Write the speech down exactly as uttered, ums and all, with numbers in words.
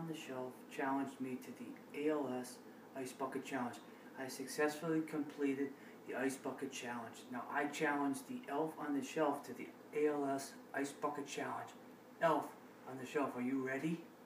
the Shelf challenged me to the A L S Ice Bucket Challenge. I successfully completed the Ice Bucket Challenge. Now I challenge the Elf on the Shelf to the A L S Ice Bucket Challenge. Elf on the Shelf, are you ready?